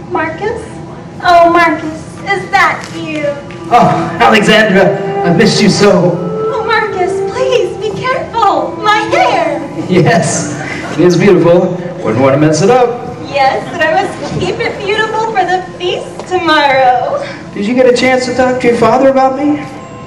Marcus? Oh, Marcus, is that you? Oh, Alexandra, I've missed you so. Oh, Marcus, please, be careful. My hair. Yes, it is beautiful. Wouldn't want to mess it up. Yes, but I must keep it beautiful for the feast tomorrow. Did you get a chance to talk to your father about me?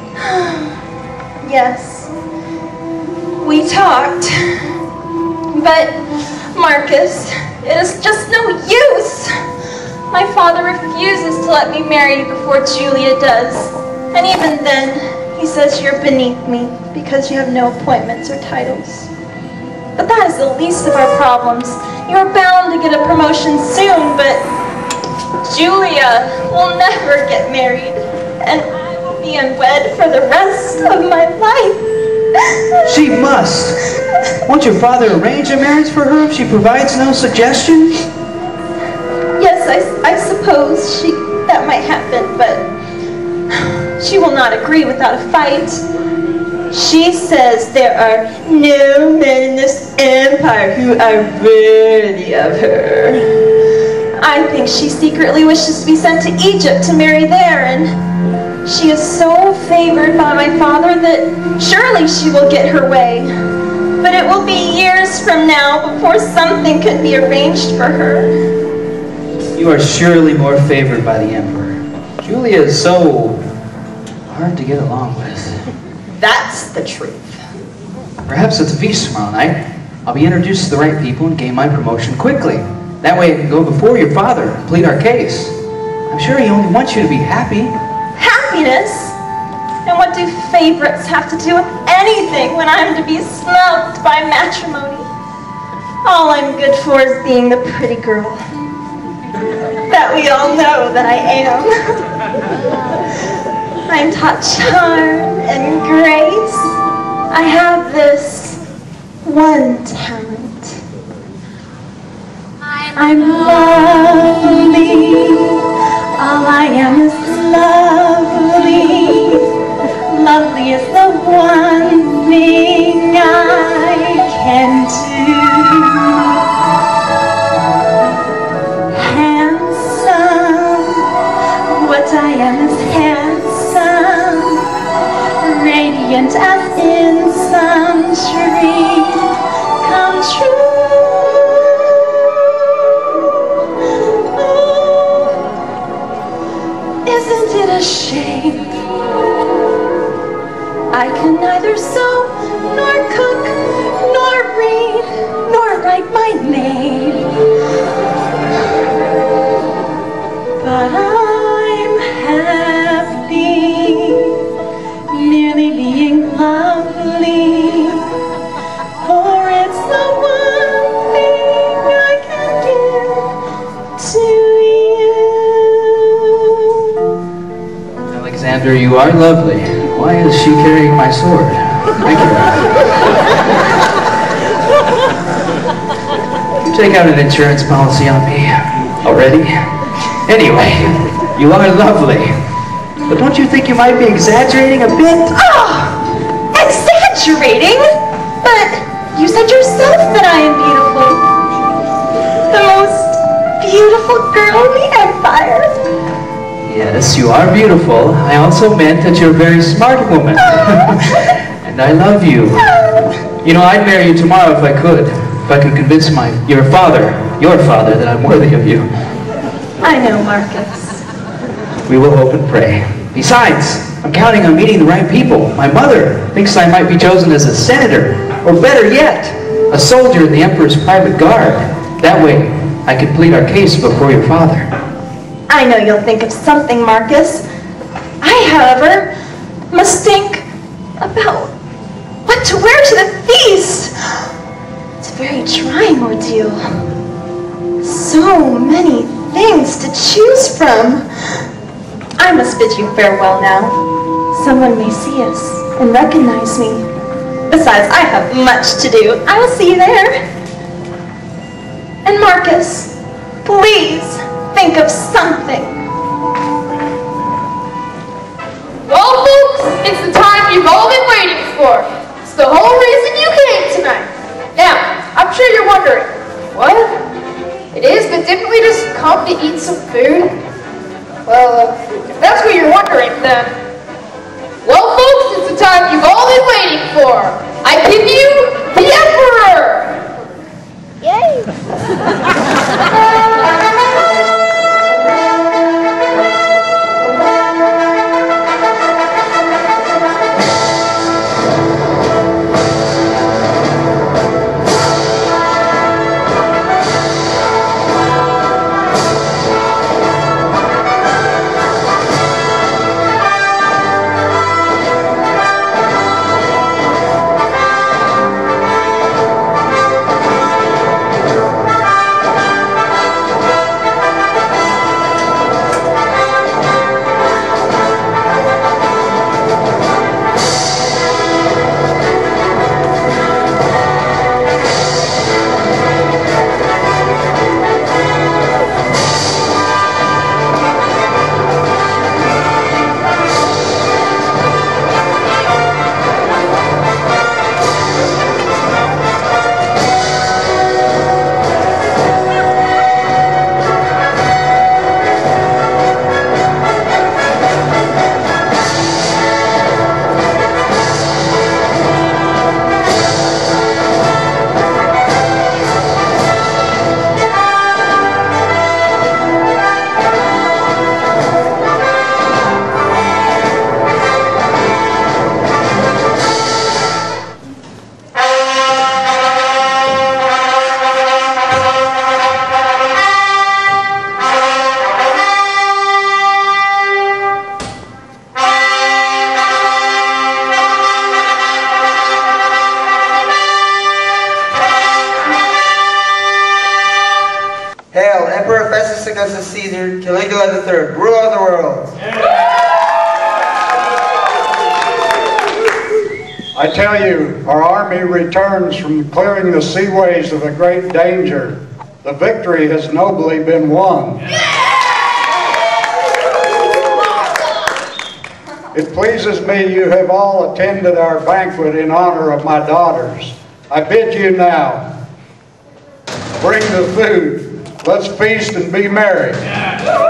Yes, we talked. But, Marcus, it is just no use. My father refuses to let me marry you before Julia does. And even then, he says you're beneath me because you have no appointments or titles. But that is the least of our problems. You're bound to get a promotion soon, but Julia will never get married. And I will be unwed for the rest of my life. She must. Won't your father arrange a marriage for her if she provides no suggestion? Yes, I suppose that might happen, but she will not agree without a fight. She says there are no men in this empire who are worthy of her. I think she secretly wishes to be sent to Egypt to marry there, and she is so favored by my father that surely she will get her way. But it will be years from now before something can be arranged for her. You are surely more favored by the emperor. Julia is so hard to get along with. That's the truth. Perhaps at the feast tomorrow night, I'll be introduced to the right people and gain my promotion quickly. That way I can go before your father and plead our case. I'm sure he only wants you to be happy. Happiness? And what do favorites have to do with anything when I'm to be snubbed by matrimony? All I'm good for is being the pretty girl that we all know that I am. I'm taught charm and grace. I have this one talent. I'm lovely. All I am is lovely. Lovely is the one thing I can do. What I am is handsome, radiant as in some dream come true. Oh, isn't it a shame? I can neither sew, nor cook, nor read, nor write my name. But I'm happy, merely being lovely, for it's the one thing I can give to you. Alexander, you are lovely. Why is she carrying my sword? Thank you. You take out an insurance policy on me already? Anyway, you are lovely. But don't you think you might be exaggerating a bit? Oh, exaggerating? But you said yourself that I am beautiful. The most beautiful girl in the empire. Yes, you are beautiful. I also meant that you're a very smart woman. And I love you. You know, I'd marry you tomorrow if I could. If I could convince your father, that I'm worthy of you. I know, Marcus. We will hope and pray. Besides, I'm counting on meeting the right people. My mother thinks I might be chosen as a senator, or better yet, a soldier in the emperor's private guard. That way, I could plead our case before your father. I know you'll think of something, Marcus. I, however, must think about what to wear to the feast. It's a very trying ordeal. So many things to choose from. I must bid you farewell now. Someone may see us and recognize me. Besides, I have much to do. I will see you there. And Marcus, please think of something. Well, folks, it's the time you've all been waiting for. It's the whole reason you came tonight. Now, I'm sure you're wondering, what? It is, but didn't we just come to eat some food? Well, if that's what you're wondering, then... Well, folks, it's the time you've all been waiting for. I give you the Emperor! Yay! Hail, Emperor Festus Augustus Caesar, Caligula III, ruler of the world. I tell you, our army returns from clearing the seaways of a great danger. The victory has nobly been won. It pleases me you have all attended our banquet in honor of my daughters. I bid you now, bring the food. Let's feast and be merry.